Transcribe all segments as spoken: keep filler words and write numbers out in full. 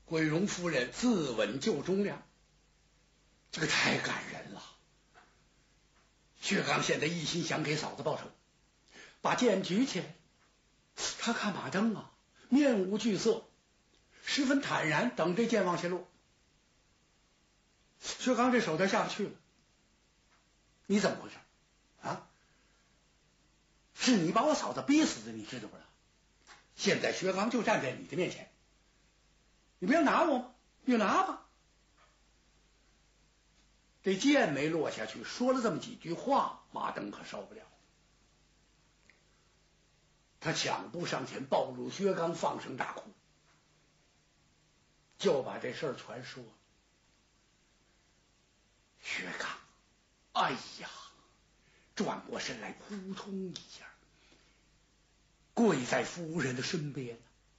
桂荣夫人自刎救忠良，这个太感人了。薛刚现在一心想给嫂子报仇，把剑举起来。他看马登啊，面无惧色，十分坦然，等这剑往下落。薛刚这手他下不去了，你怎么回事啊？是你把我嫂子逼死的，你知道不知道？现在薛刚就站在你的面前，你不要拿我吗？你拿吧。这剑没落下去，说了这么几句话，马登可受不了。他抢步上前抱住薛刚，放声大哭，就把这事儿全说了。薛刚，哎呀，转过身来，扑通一下跪在夫人的身边。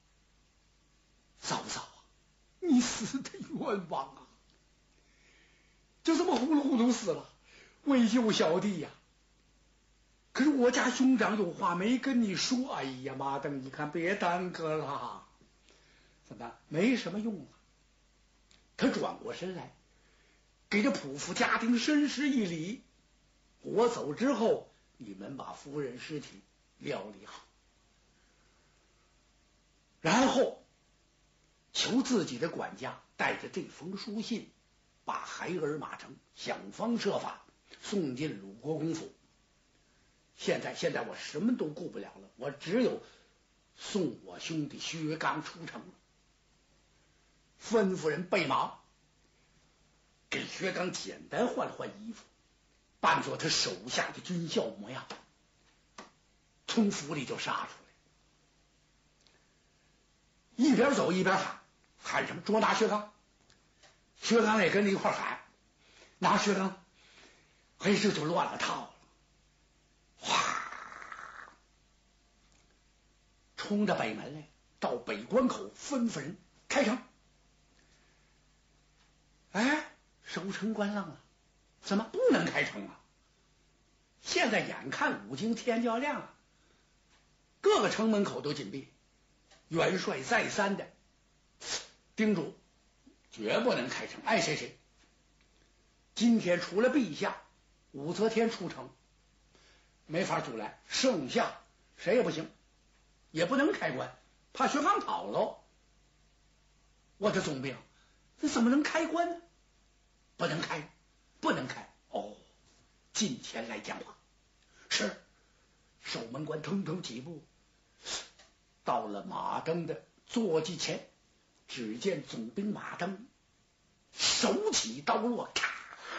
嫂嫂啊，你死的冤枉啊！就这么糊里糊涂死了，为救小弟呀、啊！可是我家兄长有话没跟你说。哎呀，马登一看，别耽搁了，怎么没什么用了？他转过身来，给这仆妇家庭深施一礼。我走之后，你们把夫人尸体料理好，然后求自己的管家带着这封书信，把孩儿马成想方设法送进鲁国公府。现在现在我什么都顾不了了，我只有送我兄弟薛刚出城了。吩咐人备马，给薛刚简单换了换衣服，扮作他手下的军校模样，从府里就杀出来，一边走一边喊，喊什么？捉拿薛刚！薛刚也跟着一块喊，拿薛刚，哎，这就乱了套了。哗，冲着北门来，到北关口吩咐人开城。哎，守城官愣了，怎么不能开城啊？现在眼看五更天就要亮了，各个城门口都紧闭，元帅再三的叮嘱，绝不能开城，爱谁谁。今天除了陛下，武则天出城，没法阻拦，剩下谁也不行，也不能开关，怕薛刚跑喽。我的总兵，这怎么能开关呢？不能开，不能开。哦，近前来讲话。是。守门官腾腾几步到了马登的坐骑前，只见总兵马登手起刀落，咔，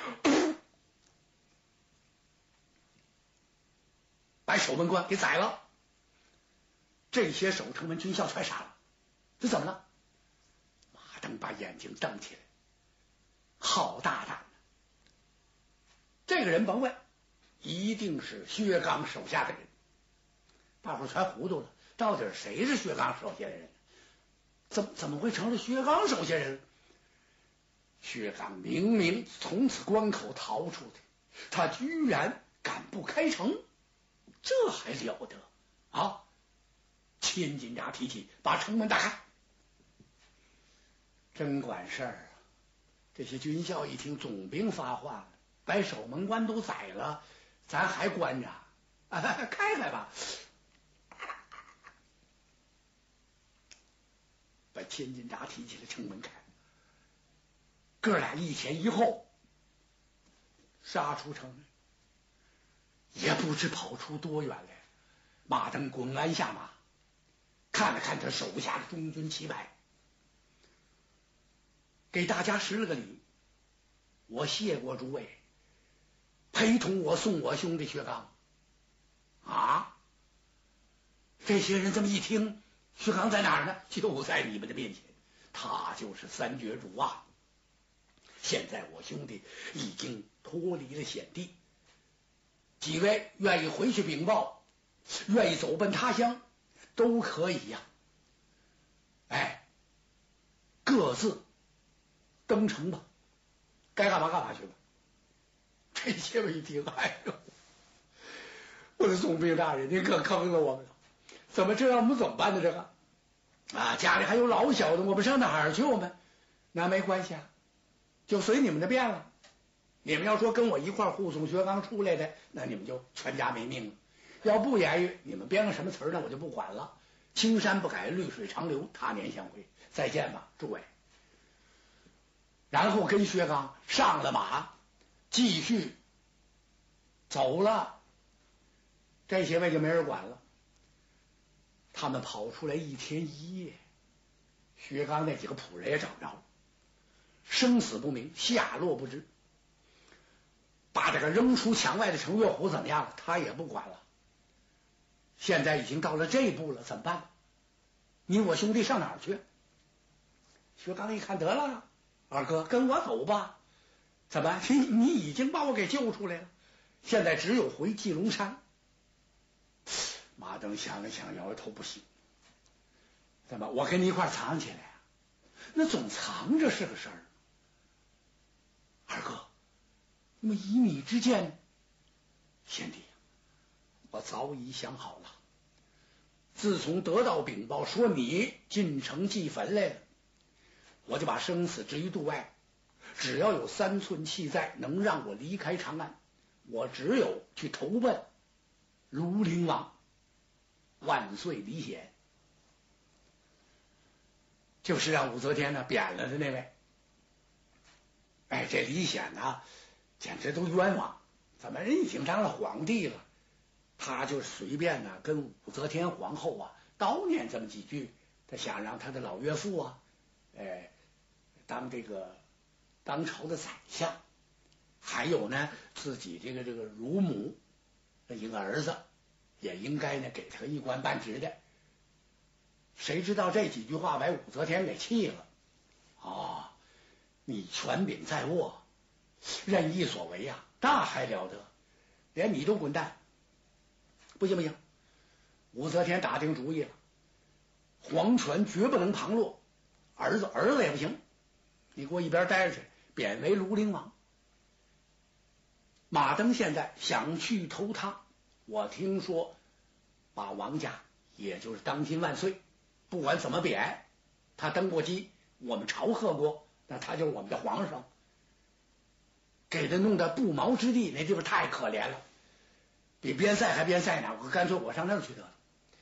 把守门官给宰了。这些守城门军校全杀了。这怎么了？马登把眼睛瞪起来，好大胆！这个人甭问，一定是薛刚手下的人。大伙全糊涂了，到底谁是薛刚手下的人？怎么怎么会成了薛刚手下人？薛刚明明从此关口逃出的，他居然敢不开城，这还了得啊！千斤闸提起，把城门打开。真管事儿啊！这些军校一听总兵发话了，把守门官都宰了，咱还关着？啊，开开吧！把千斤闸提起来，城门开。哥俩一前一后杀出城，也不知跑出多远来。马登滚鞍下马，看了看他手下的中军旗牌，给大家施了个礼。我谢过诸位，陪同我送我兄弟薛刚。啊！这些人这么一听，薛刚在哪儿呢？就在你们的面前，他就是三绝主啊！现在我兄弟已经脱离了险地，几位愿意回去禀报，愿意走奔他乡，都可以呀、啊。哎，各自登城吧，该干嘛干嘛去吧。这些位一听，哎呦，我的总兵大人，您可坑了我们了！怎么这样？我们怎么办呢？这个啊，家里还有老小的，我们上哪儿去？我们那没关系啊，就随你们的便了。你们要说跟我一块护送薛刚出来的，那你们就全家没命了。要不言语，你们编个什么词儿呢？我就不管了。青山不改，绿水长流，他年相会，再见吧，诸位。然后跟薛刚上了马，继续走了。这些位就没人管了。他们跑出来一天一夜，薛刚那几个仆人也找不着了，生死不明，下落不知。把这个扔出墙外的程月虎怎么样了？他也不管了。现在已经到了这一步了，怎么办？你我兄弟上哪儿去？薛刚一看，得了，二哥跟我走吧。怎么？你你已经把我给救出来了，现在只有回祭龙山。马登想了想，摇摇头，不行。怎么？我跟你一块藏起来啊？那总藏着是个事儿。二哥，那么以你之见，贤弟，我早已想好了。自从得到禀报说你进城祭坟来了，我就把生死置于度外。只要有三寸气在，能让我离开长安，我只有去投奔庐陵王。万岁李显，就是让武则天呢贬了的那位。哎，这李显呢，简直都冤枉！怎么人已经当了皇帝了，他就随便呢跟武则天皇后啊叨念这么几句，他想让他的老岳父啊，哎，当这个当朝的宰相，还有呢自己这个这个乳母的一个儿子，也应该呢给他一官半职的。谁知道这几句话把武则天给气了啊、哦！你权柄在握，任意所为呀、啊，那还了得？连你都滚蛋！不行不行，武则天打定主意了，皇权绝不能旁落，儿子儿子也不行，你给我一边待着去，贬为庐陵王。马登现在想去投他，我听说把王家，也就是当今万岁，不管怎么贬，他登过基，我们朝贺过，那他就是我们的皇上，给他弄得不毛之地，那地方太可怜了，比边塞还边塞呢，我干脆我上那儿去得了。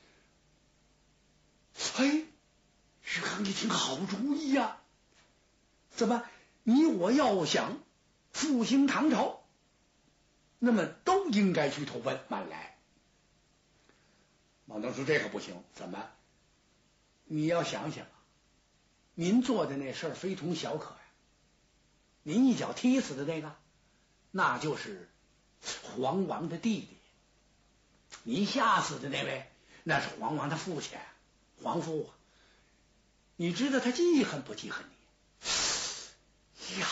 嘿，徐康一听好主意呀、啊！怎么你我要想复兴唐朝，那么都应该去投奔满来。马登说这可不行，怎么？你要想想啊，您做的那事儿非同小可呀！您一脚踢死的那个，那就是黄王的弟弟；您吓死的那位，那是黄王的父亲，皇父啊！你知道他记恨不记恨你？呀！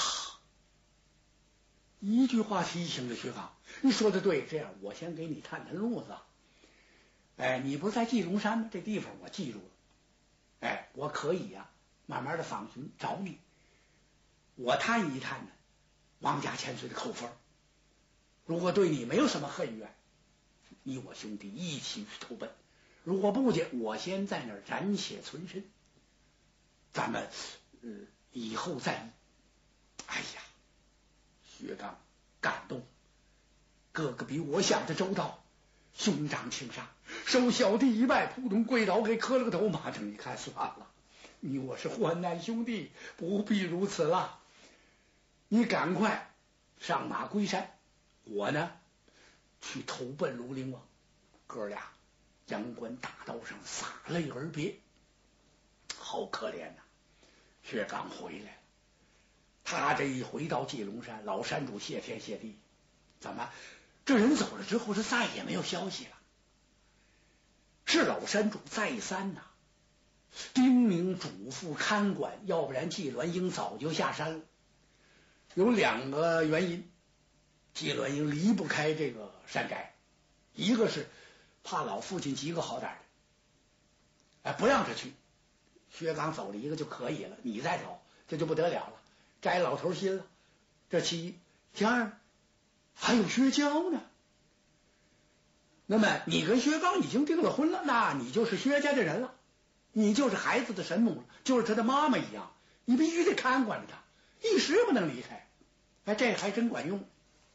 一句话提醒了薛刚，你说的对，这样我先给你探探路子。哎，你不是在祭龙山吗？这地方我记住了。哎，我可以呀、啊，慢慢的访寻找你。我探一探呢，王家千岁的口风。如果对你没有什么恨怨，你我兄弟一起去投奔；如果不见，我先在那儿染血存身。咱们呃以后再议。哎呀，薛刚感动，哥哥比我想的周到，兄长请上，受小弟一拜，扑通跪倒，给磕了个头。马登一看，算了，你我是患难兄弟，不必如此了。你赶快上马归山，我呢去投奔庐陵王。哥俩阳关大道上洒泪而别，好可怜呐、啊！薛刚回来了，他这一回到祭龙山，老山主谢天谢地，怎么这人走了之后是再也没有消息了？是老山主再三呐、啊、叮咛嘱咐看管，要不然季鸾英早就下山了。有两个原因，季鸾英离不开这个山寨，一个是怕老父亲急个好点的，哎，不让他去。薛刚走了一个就可以了，你再走这就不得了了，摘老头心了。这其一，其二还有薛娇呢。那么你跟薛刚已经订了婚了，那你就是薛家的人了， 你就是孩子的神母了，就是他的妈妈一样，你必须得看管着他，一时不能离开。哎，这还真管用。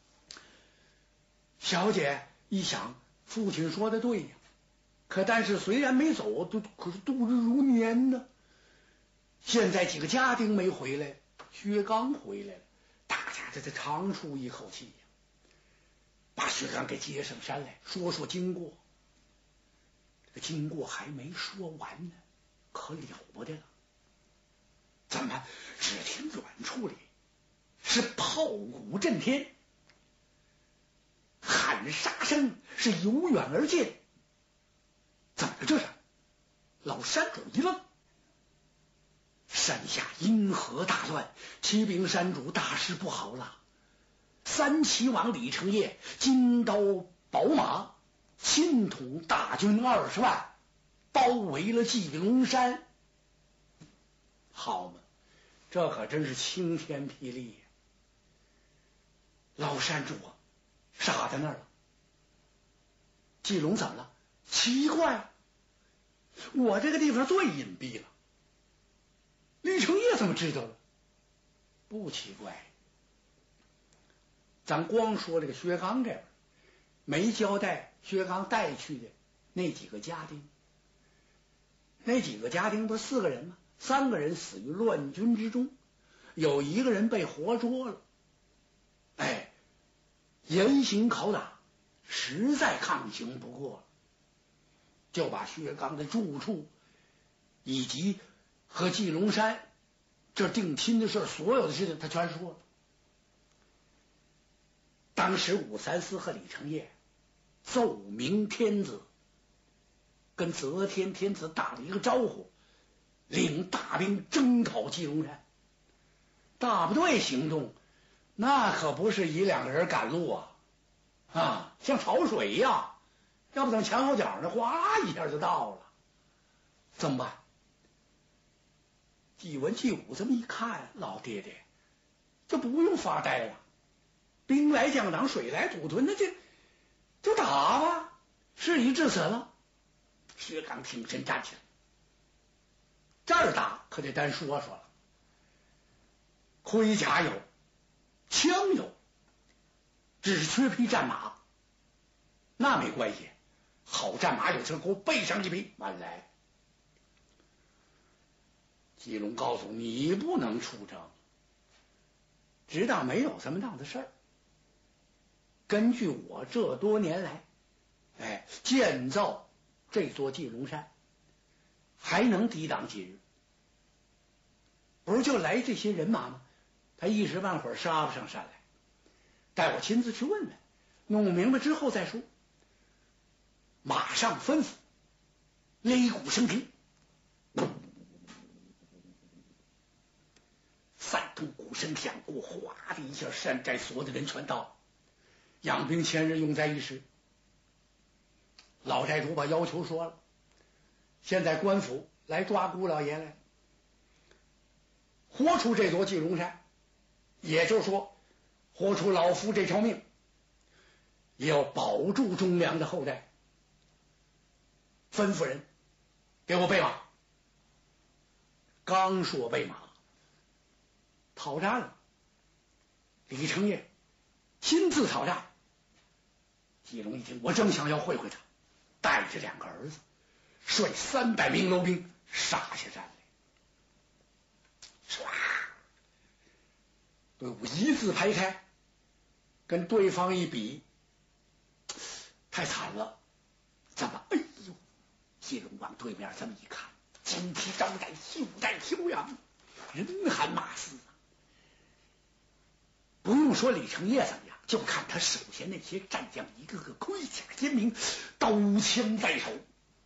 小姐一想，父亲说的对呀，可但是虽然没走，都可是度日如年呢。现在几个家丁没回来，薛刚回来了，大家这才长出一口气呀，把薛刚给接上山来，说说经过。这个经过还没说完呢，可了不得了。怎么？只听远处里是炮鼓震天，喊杀声是由远而近。怎么了这是？老山主一愣，山下因何大乱？启禀山主，大事不好了！三齐王李成业金刀宝马，亲统大军二十万，包围了祭龙山。好嘛，这可真是晴天霹雳呀！老山主啊，傻在那儿了。季龙怎么了？奇怪，我这个地方最隐蔽了，李成业怎么知道了？不奇怪，咱光说这个薛刚这边没交代薛刚带去的那几个家丁，那几个家丁不是四个人吗？三个人死于乱军之中，有一个人被活捉了。哎，严刑拷打，实在抗刑不过了，就把薛刚的住处以及和祭龙山这定亲的事，所有的事情他全说了。当时武三思和李成业奏明天子，跟则天天子打了一个招呼，领大兵征讨祭龙山。大部队行动那可不是一两个人赶路啊，啊，像潮水一样，要不等前后脚呢，哗啦一下就到了。怎么办？季文季武这么一看，老爹爹，这不用发呆了，兵来将挡，水来土屯，那就就打吧，事已至此了。薛刚挺身站起来，这儿打可得单说说了，盔甲有，枪有，只缺匹战马。那没关系，好战马有车，给我备上一匹，慢来。季龙告诉你不能出征，直到没有这么档子事儿。根据我这多年来，哎，建造这座祭龙山，还能抵挡几日？不是就来这些人马吗？他一时半会儿杀不上山来，待我亲自去问问，弄明白之后再说。马上吩咐，擂鼓声停，三通鼓声响过，哗的一下，山寨所有的人全到了。养兵千日，用在一时。老寨主把要求说了，现在官府来抓姑老爷来，活出这座祭龙山，也就是说活出老夫这条命，也要保住忠良的后代。吩咐人给我备马。刚说备马，讨战了，李成业亲自讨战。季龙一听，我正想要会会他，带着两个儿子，率三百名楼兵杀下山来，唰，队伍一字排开，跟对方一比，太惨了。怎么？哎呦！季龙往对面这么一看，金旗招展，袖带飘扬，人喊马嘶啊！不用说李成业怎么样，就看他手下那些战将，一个个盔甲鲜明，刀枪在手。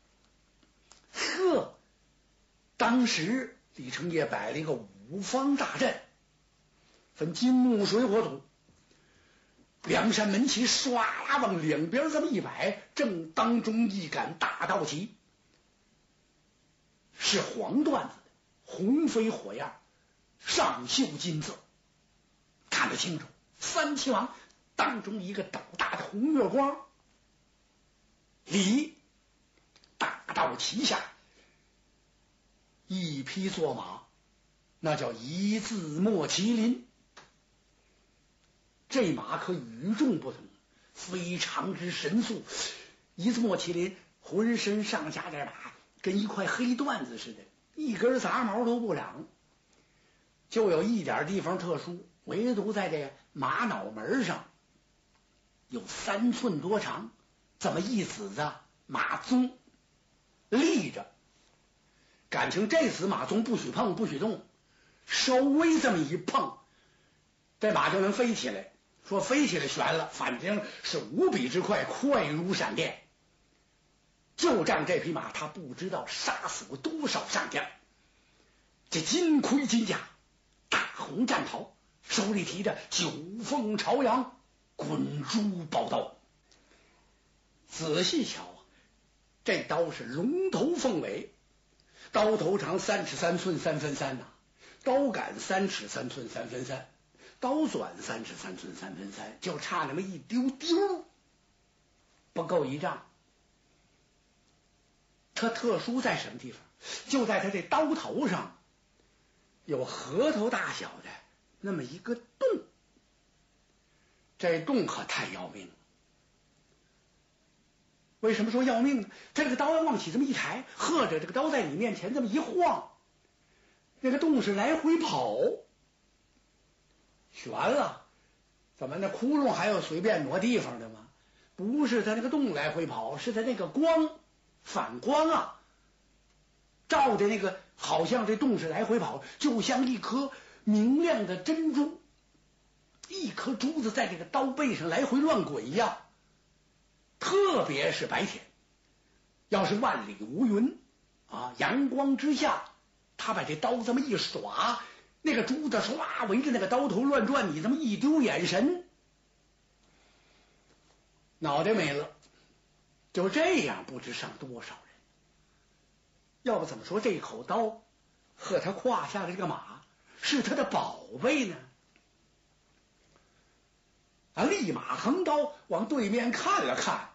呵，当时李成业摆了一个五方大阵，分金木水火土，两扇门旗唰啦往两边这么一摆，正当中一杆大道旗，是黄缎子的，红飞火焰，上绣金字，看得清楚。三齐王当中一个斗大的红月光，里大道旗下一匹坐马，那叫一字莫麒麟。这马可与众不同，非常之神速。一字莫麒麟浑身上下这马跟一块黑缎子似的，一根杂毛都不长，就有一点地方特殊，唯独在这马脑门上有三寸多长，这么一子子马鬃立着，感情这死马鬃不许碰不许动，稍微这么一碰，这马就能飞起来。说飞起来悬了，反正是无比之快，快如闪电。就仗这匹马，他不知道杀死过多少上将。这金盔金甲，大红战袍，手里提着九凤朝阳，滚珠宝刀。仔细瞧啊，这刀是龙头凤尾，刀头长三尺三寸三分三呐、啊，刀杆三尺三寸三分三。刀转三尺三寸三分三，就差那么一丢丢，不够一丈。它特殊在什么地方？就在它这刀头上有核桃大小的那么一个洞，这洞可太要命了。为什么说要命呢？它这个刀要往起这么一抬，或者这个刀在你面前这么一晃，那个洞是来回跑。悬了，怎么那窟窿还有随便挪地方的吗？不是他那个洞来回跑，是他那个光反光啊，照的那个好像这洞是来回跑，就像一颗明亮的珍珠，一颗珠子在这个刀背上来回乱滚一样。特别是白天，要是万里无云啊，阳光之下，他把这刀这么一耍，那个珠子唰围着那个刀头乱转，你这么一丢眼神，脑袋没了。就这样不知上多少人。要不怎么说这口刀和他胯下的这个马是他的宝贝呢？啊，立马横刀往对面看了看，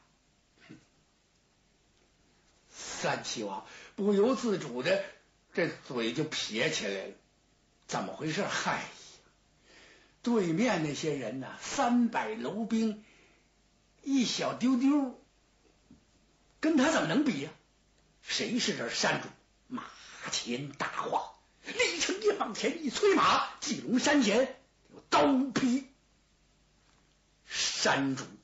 三七王不由自主的这嘴就撇起来了。怎么回事？嗨呀，对面那些人呢、啊，三百楼兵，一小丢丢，跟他怎么能比呀、啊？谁是这山主？马前大话，李成业往前一催马，继龙山前有刀劈山主